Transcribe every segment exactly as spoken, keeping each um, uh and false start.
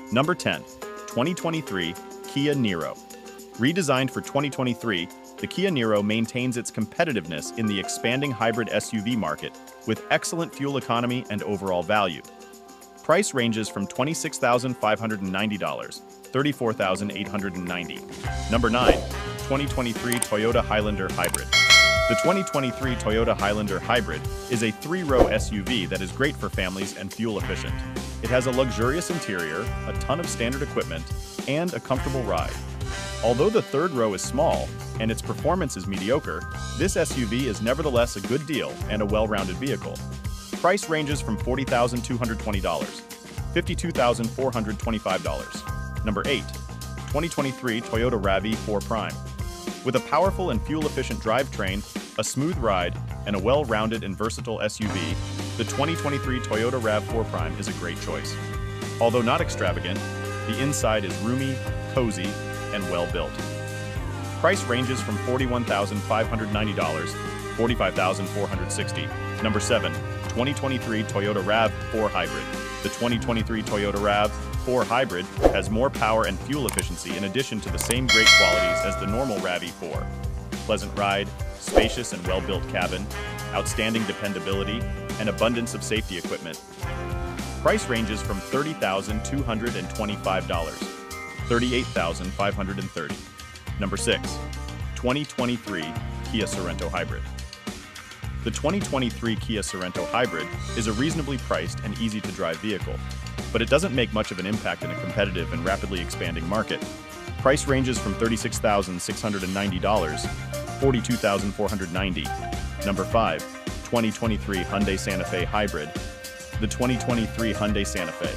Number ten. twenty twenty-three Kia Niro. Redesigned for twenty twenty-three, the Kia Niro maintains its competitiveness in the expanding hybrid S U V market with excellent fuel economy and overall value. Price ranges from twenty-six thousand five hundred ninety dollars to thirty-four thousand eight hundred ninety dollars. Number nine. twenty twenty-three Toyota Highlander Hybrid. The twenty twenty-three Toyota Highlander Hybrid is a three-row S U V that is great for families and fuel efficient. It has a luxurious interior, a ton of standard equipment, and a comfortable ride. Although the third row is small and its performance is mediocre, this S U V is nevertheless a good deal and a well-rounded vehicle. Price ranges from forty thousand two hundred twenty dollars to fifty-two thousand four hundred twenty-five dollars. Number eight. twenty twenty-three Toyota RAV four Prime. With a powerful and fuel-efficient drivetrain, a smooth ride, and a well-rounded and versatile S U V, the twenty twenty-three Toyota RAV four Prime is a great choice. Although not extravagant, the inside is roomy, cozy, and well-built. Price ranges from forty-one thousand five hundred ninety dollars to forty-five thousand four hundred sixty dollars. Number seven. twenty twenty-three Toyota RAV four Hybrid. The twenty twenty-three Toyota RAV four Hybrid has more power and fuel efficiency in addition to the same great qualities as the normal RAV four. Pleasant ride, spacious and well-built cabin, outstanding dependability, and abundance of safety equipment. Price ranges from thirty thousand two hundred twenty-five dollars to thirty-eight thousand five hundred thirty dollars. Number six. twenty twenty-three Kia Sorento Hybrid. The twenty twenty-three Kia Sorento Hybrid is a reasonably priced and easy-to-drive vehicle, but it doesn't make much of an impact in a competitive and rapidly expanding market. Price ranges from thirty-six thousand six hundred ninety dollars to forty-two thousand four hundred ninety dollars. Number five. twenty twenty-three Hyundai Santa Fe Hybrid. The twenty twenty-three Hyundai Santa Fe.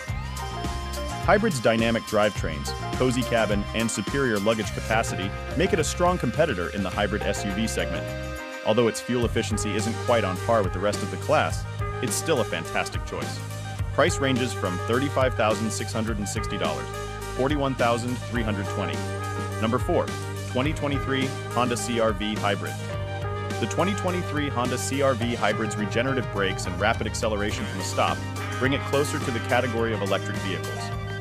Hybrid's dynamic drivetrains, cozy cabin, and superior luggage capacity make it a strong competitor in the hybrid S U V segment. Although its fuel efficiency isn't quite on par with the rest of the class, it's still a fantastic choice. Price ranges from thirty-five thousand six hundred sixty dollars to forty-one thousand three hundred twenty dollars. Number four. twenty twenty-three Honda C R V Hybrid. The twenty twenty-three Honda C R V Hybrid's regenerative brakes and rapid acceleration from a stop bring it closer to the category of electric vehicles.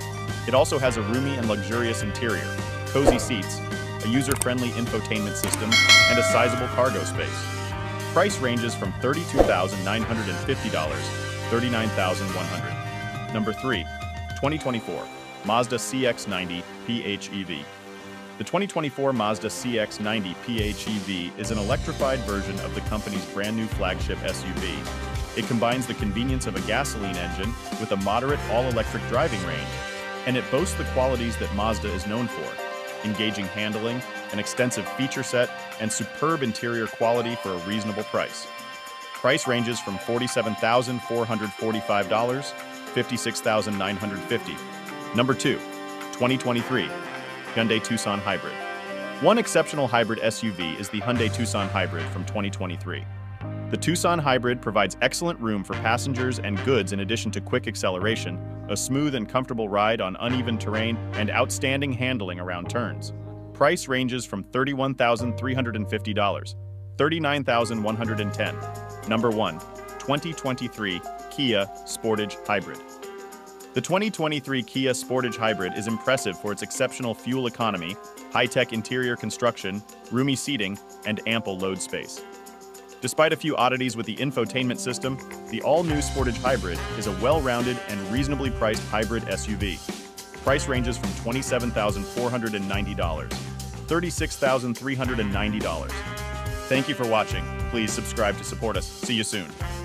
It also has a roomy and luxurious interior, cozy seats, a user-friendly infotainment system, and a sizable cargo space. Price ranges from thirty-two thousand nine hundred fifty dollars to thirty-nine thousand one hundred dollars. Number three. twenty twenty-four Mazda C X ninety P H E V. The twenty twenty-four Mazda C X ninety P H E V is an electrified version of the company's brand new flagship S U V. It combines the convenience of a gasoline engine with a moderate all-electric driving range, and it boasts the qualities that Mazda is known for: engaging handling, an extensive feature set, and superb interior quality for a reasonable price. Price ranges from forty-seven thousand four hundred forty-five dollars to fifty-six thousand nine hundred fifty dollars. Number two. twenty twenty-three Hyundai Tucson Hybrid. One exceptional hybrid S U V is the Hyundai Tucson Hybrid from twenty twenty-three. The Tucson Hybrid provides excellent room for passengers and goods in addition to quick acceleration, a smooth and comfortable ride on uneven terrain, and outstanding handling around turns. Price ranges from thirty-one thousand three hundred fifty dollars to thirty-nine thousand one hundred ten dollars. Number one. twenty twenty-three Kia Sportage Hybrid. The twenty twenty-three Kia Sportage Hybrid is impressive for its exceptional fuel economy, high-tech interior construction, roomy seating, and ample load space. Despite a few oddities with the infotainment system, the all-new Sportage Hybrid is a well-rounded and reasonably priced hybrid S U V. Price ranges from twenty-seven thousand four hundred ninety dollars to thirty-six thousand three hundred ninety dollars. Thank you for watching. Please subscribe to support us. See you soon.